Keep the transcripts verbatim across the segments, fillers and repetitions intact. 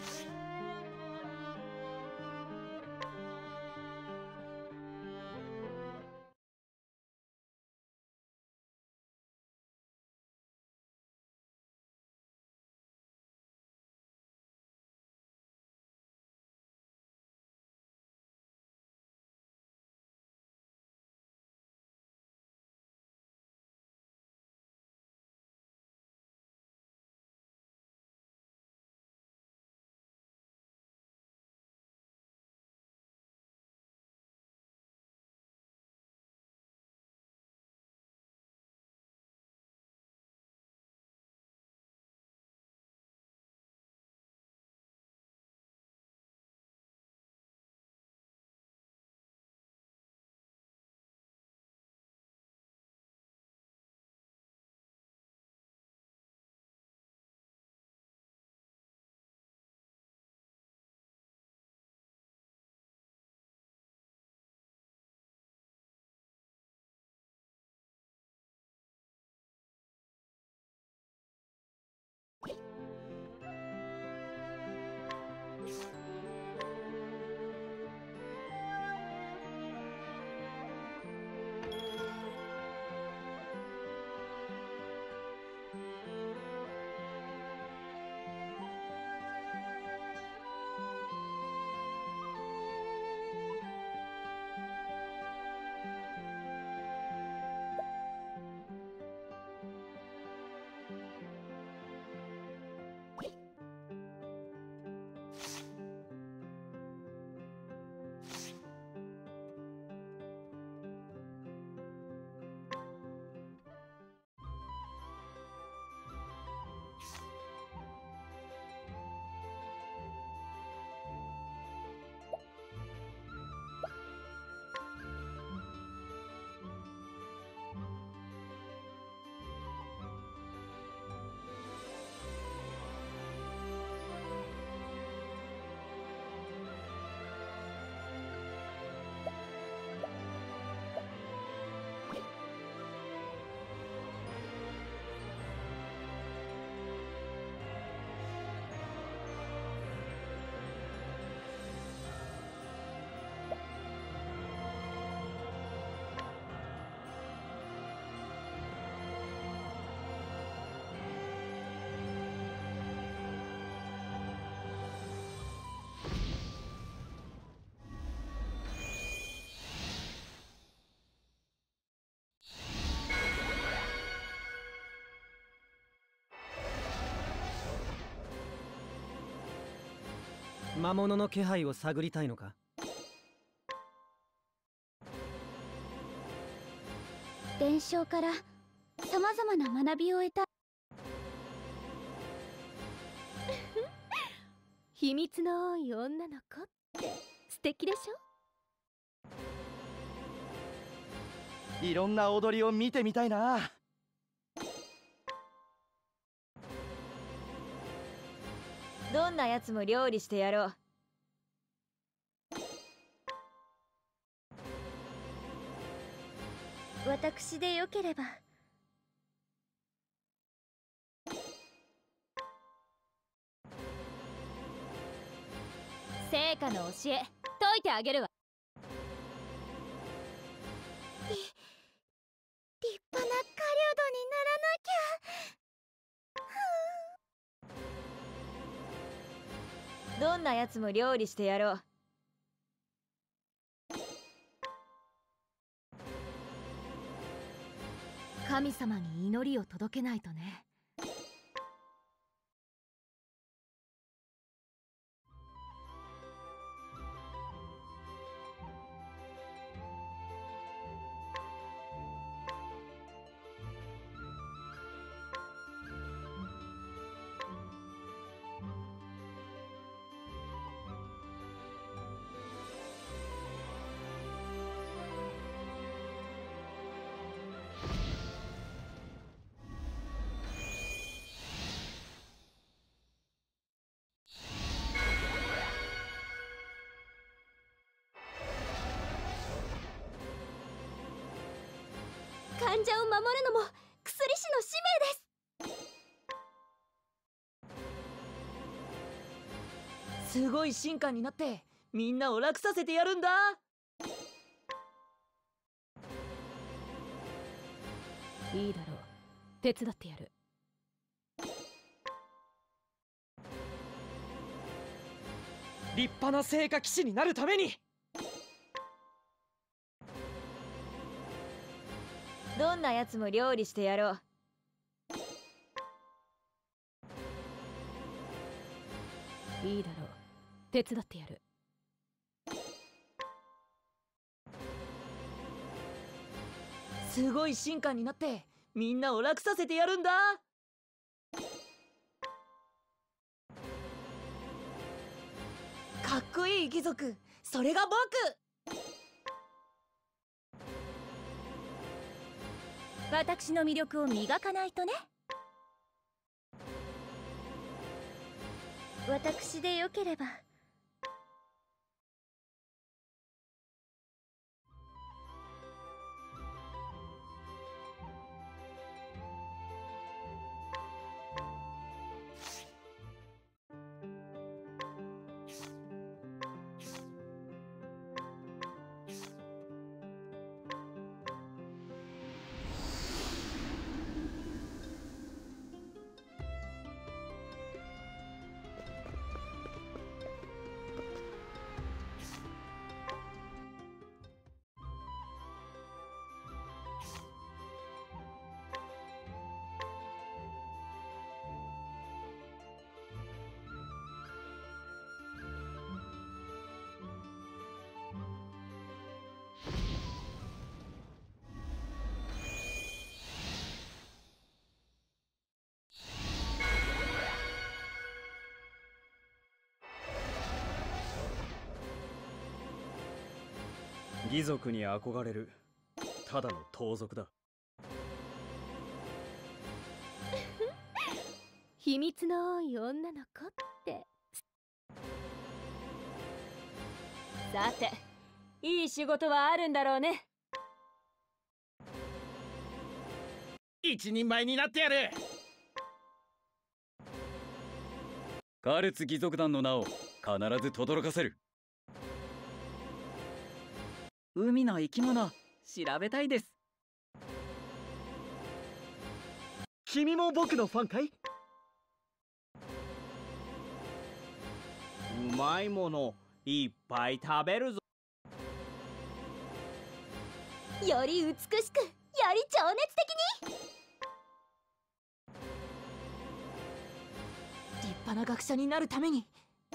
魔物の気配を探りたいのか。 伝承からさまざまな学びを得た秘密の多い女の子って素敵でしょ。 いろんな踊りを見てみたいな。 どんなやつも料理してやろう。 私でよければ。 成果の教え解いてあげるわ。 り立派な狩人にならなきゃ。 どんなやつも料理してやろう。神様に祈りを届けないとね。 患者を守るのも薬師の使命です。 すごい進化になってみんなを楽させてやるんだ。いいだろう、手伝ってやる。 立派な聖火騎士になるために。 どんなやつも料理してやろう。いいだろう、手伝ってやる。すごい進化になってみんなを楽させてやるんだ。かっこいい貴族、それが僕。 私の魅力を磨かないとね。私でよければ。 義族に憧れるただの盗賊だ。 秘密の多い女の子って。 さて、いい仕事はあるんだろうね。 一人前になってやる。 カルツ義族団の名を必ず轟かせる。 海の生き物調べたいです。 君も僕のファンかい？うまいものいっぱい食べるぞ。 より美しく、より情熱的に。 立派な学者になるために。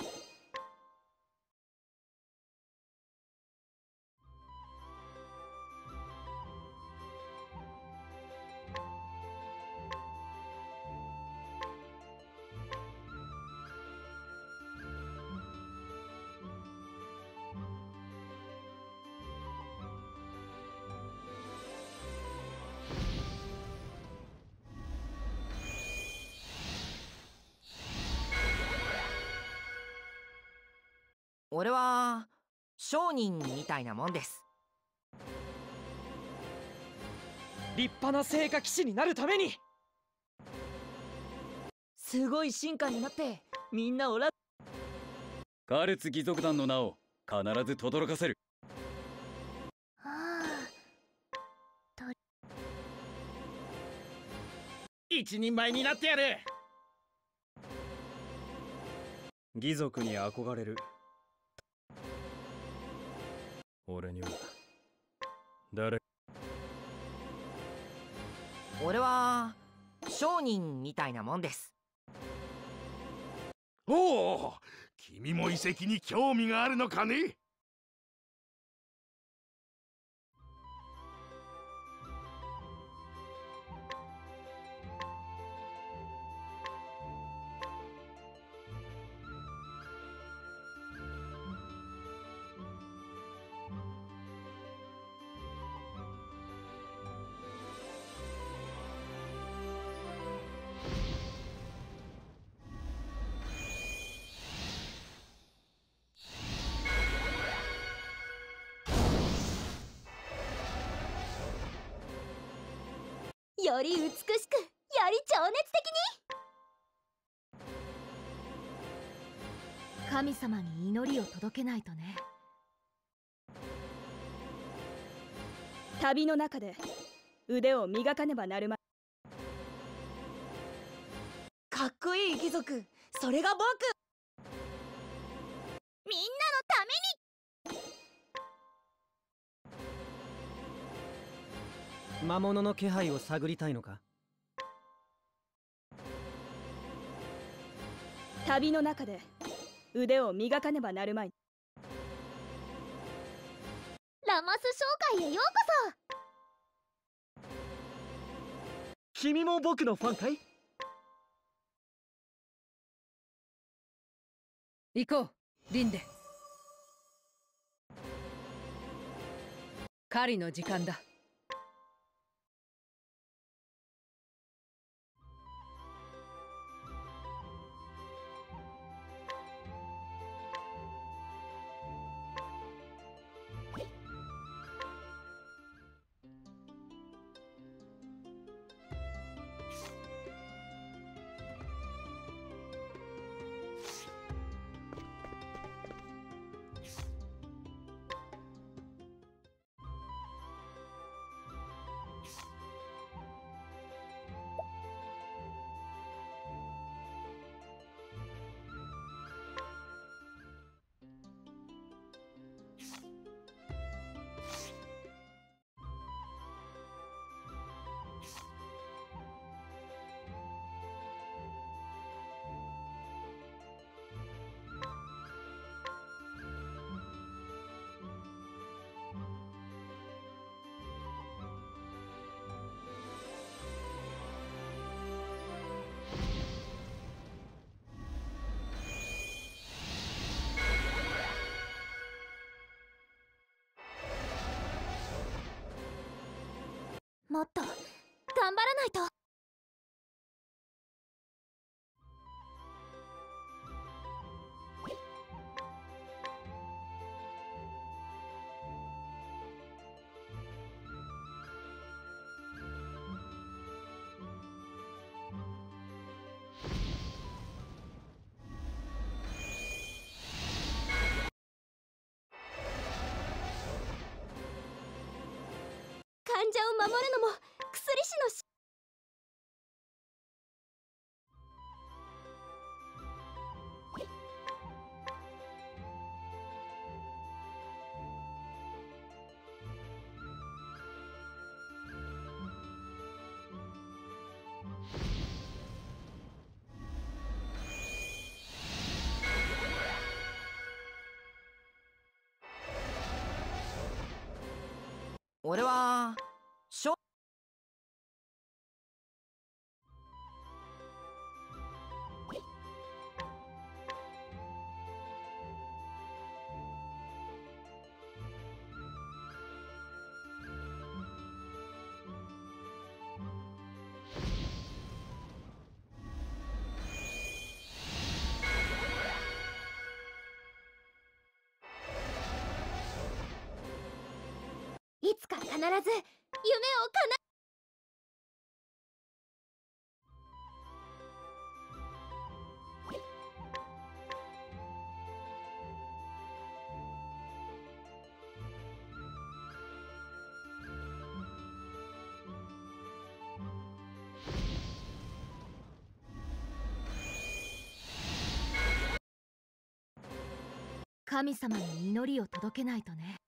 俺は商人みたいなもんです。 立派な聖火騎士になるために。 すごい進化になってみんなを楽。 カルツ義族団の名を必ず轟かせる。 ああ、 一人前になってやる。 義族に憧れる。俺には誰。 俺は商人みたいなもんです。 おお、君も遺跡に興味があるのかね。 より美しく、より情熱的に。 神様に祈りを届けないとね。 旅の中で腕を磨かねばなるまい。 かっこいい貴族、それが僕。 みんなのために。 魔物の気配を探りたいのか。 旅の中で腕を磨かねばなるまい。 ラマス商会へようこそ。 君も僕のファンかい？ 行こう、リンデ。狩りの時間だ。 もっと頑張らないと。患者を守るのも薬師のし。 俺はしょいつか必ず夢を叶え。神様に祈りを届けないとね。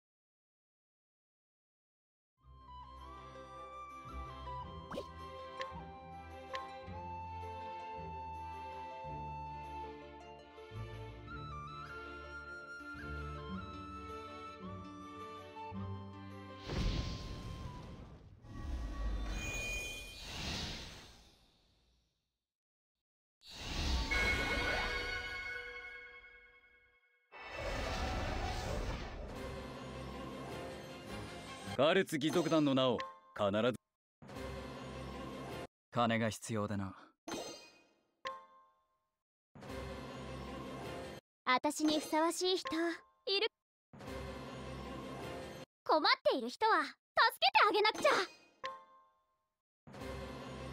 カルツ義族団の名を必ず。 金が必要だな。 私にふさわしい人いる？困っている人は助けてあげなくちゃ。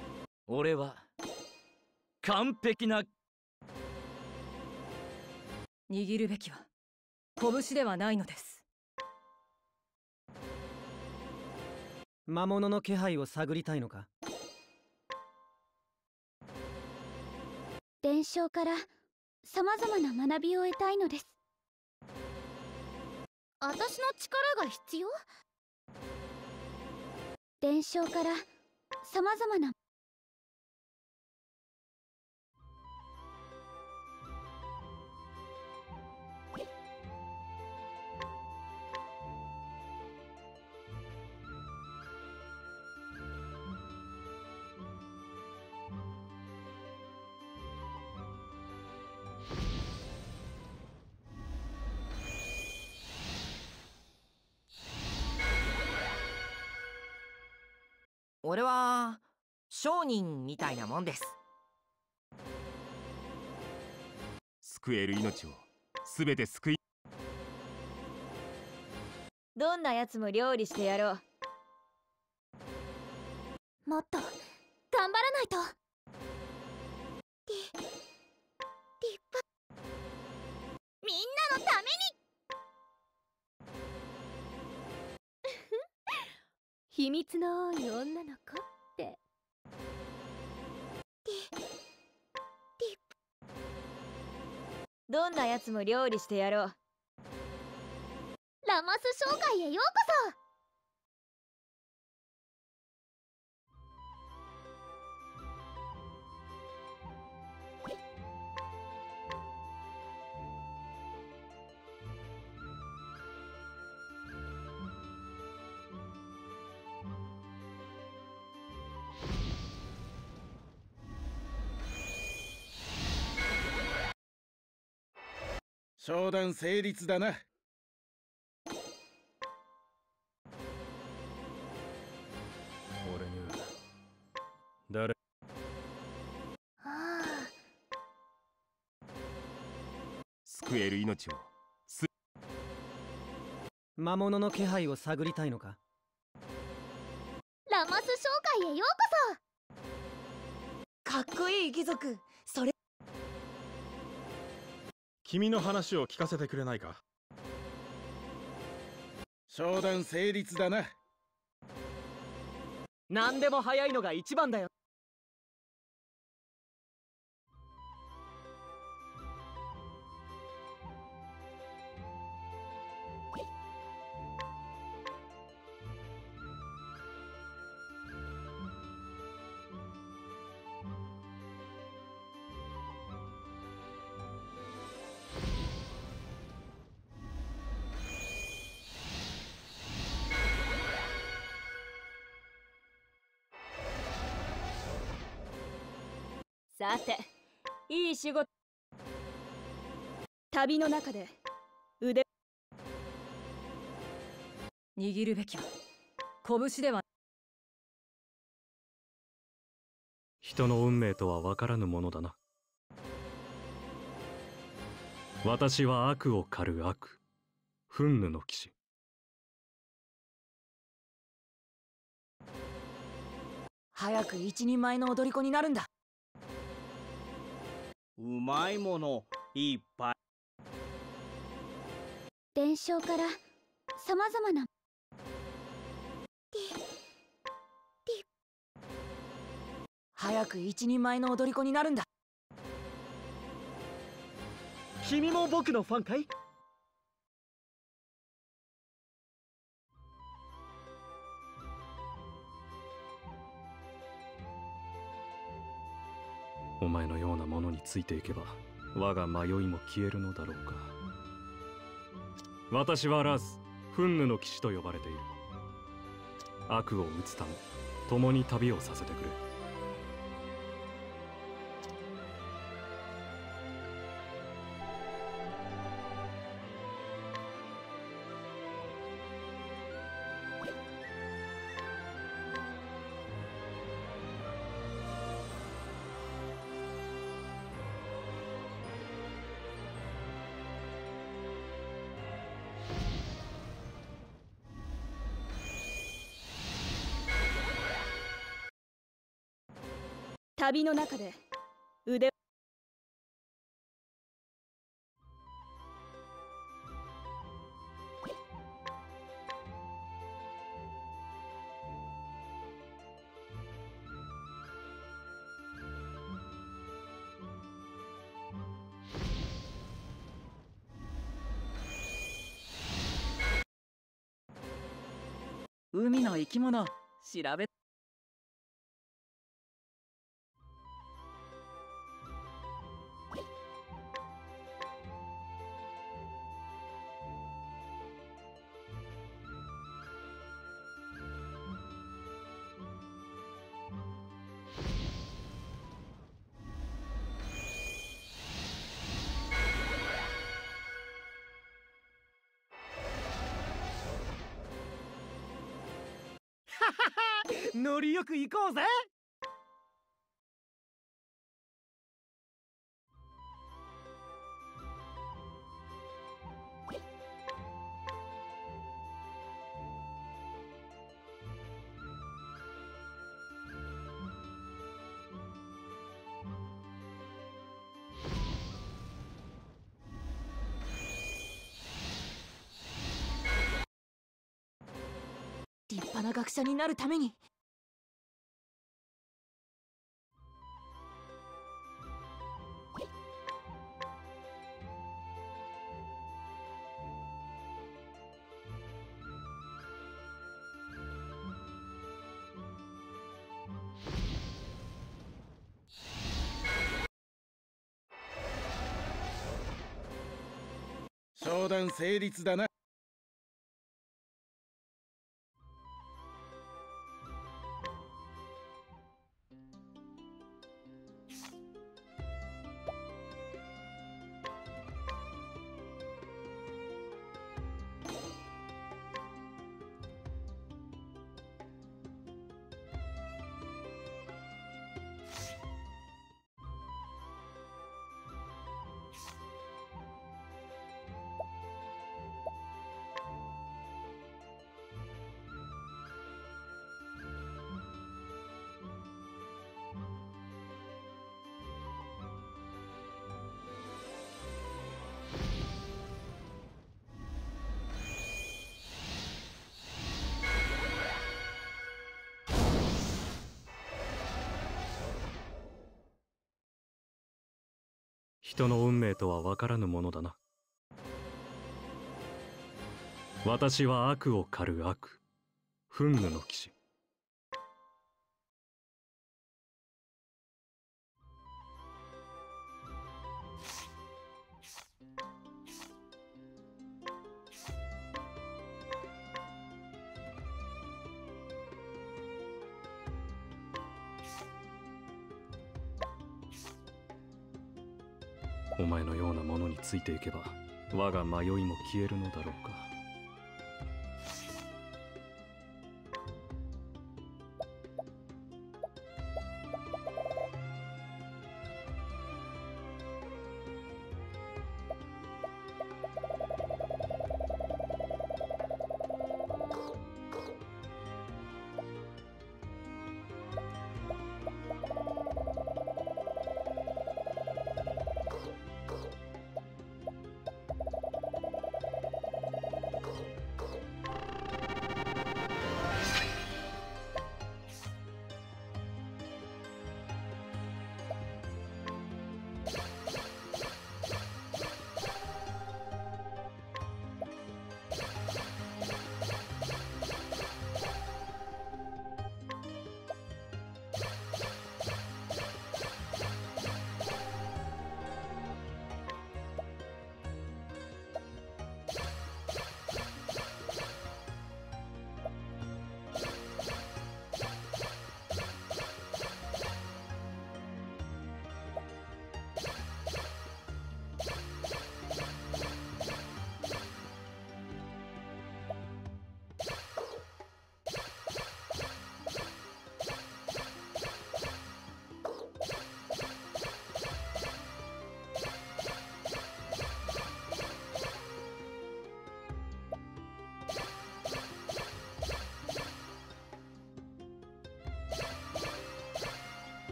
俺は完璧な握るべきは拳ではないのです。 魔物の気配を探りたいのか？ 伝承からさまざまな学びを得たいのです。私の力が必要？伝承からさまざまな俺は商人みたいなもんです。 救える命をすべて救い、 どんなやつも料理してやろう。もっと頑張らないと。り立派、みんなのために。秘密の多い女の子ってどんなやつも料理してやろう。ラマス商会へようこそ。 商談成立だな。 俺には誰ああ、 救える命をす魔物の気配を探りたいのか？ ラマス商会へようこかっこいい貴族。それ君の話を聞かせてくれないか？ 商談成立だな。 何でも早いのが一番だよ。 さて、いい仕事。旅の中で腕握るべきは拳では。 人の運命とは分からぬものだな。私は悪を狩る悪、フンヌの騎士。 早く一人前の踊り子になるんだ。 うまいものいっぱい。 伝承からさまざまな早く一人前の踊り子になるんだ。 君も僕のファンかい？ お前のようなものについていけば我が迷いも消えるのだろうか。私はラズ、フンヌの騎士と呼ばれている。悪を討つため共に旅をさせてくれ。 旅の中で腕海の生き物調べ。 ノリよく行こうぜ。 立派な学者になるために。 商談成立だな。 人の運命とは分からぬものだな。私は悪を狩る悪、フンヌの騎士。お前のようなものについていけば我が迷いも消えるのだろうか。